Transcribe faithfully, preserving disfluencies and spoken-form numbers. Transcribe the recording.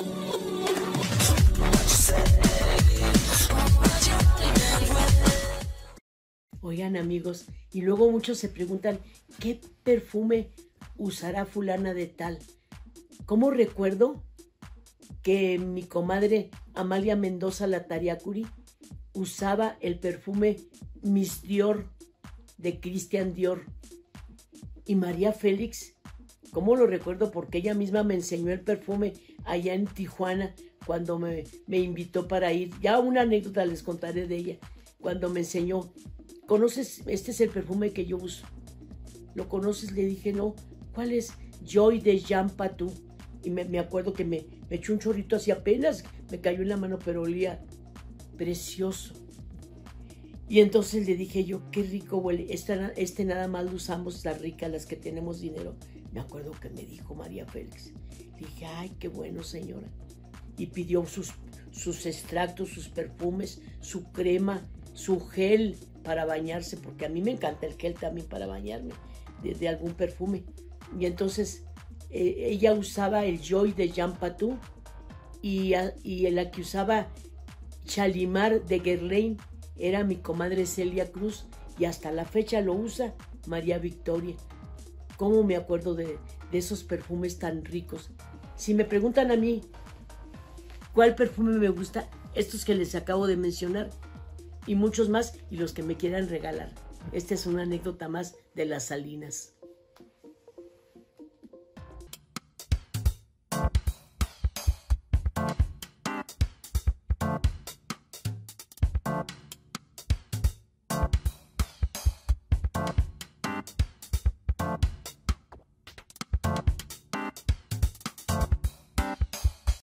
Oigan, amigos, y luego muchos se preguntan, ¿qué perfume usará fulana de tal? ¿Cómo recuerdo que mi comadre Amalia Mendoza Latariacuri usaba el perfume Miss Dior de Christian Dior? Y María Félix, ¿cómo lo recuerdo? Porque ella misma me enseñó el perfume allá en Tijuana cuando me, me invitó para ir. Ya una anécdota les contaré de ella. Cuando me enseñó, ¿conoces? Este es el perfume que yo uso. ¿Lo conoces? Le dije, no. ¿Cuál es? Joy de Jean Patou. Y me, me acuerdo que me, me echó un chorrito así apenas, me cayó en la mano, pero olía precioso. Y entonces le dije yo, qué rico huele. Esta, este nada más lo usamos las ricas, las que tenemos dinero. Me acuerdo que me dijo María Félix. Le dije, ay, qué bueno, señora. Y pidió sus, sus extractos, sus perfumes, su crema, su gel para bañarse, porque a mí me encanta el gel también para bañarme, de, de algún perfume. Y entonces eh, ella usaba el Joy de Jean Patou y, a, y la que usaba Chalimar de Guerlain era mi comadre Celia Cruz, y hasta la fecha lo usa María Victoria. ¿Cómo me acuerdo de, de esos perfumes tan ricos? Si me preguntan a mí cuál perfume me gusta, estos que les acabo de mencionar y muchos más, y los que me quieran regalar. Esta es una anécdota más de las Salinas.